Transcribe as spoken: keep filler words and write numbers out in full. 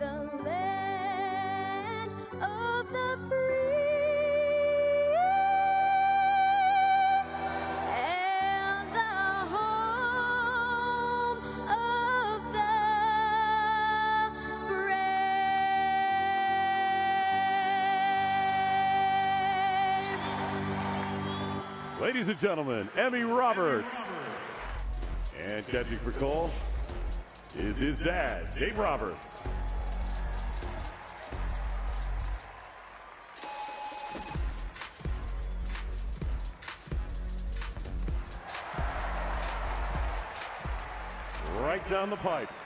the land of the free and the home of the brave. Ladies and gentlemen, Emmy Roberts. And catching for Cole is his dad, Dave Roberts. Right down the pipe.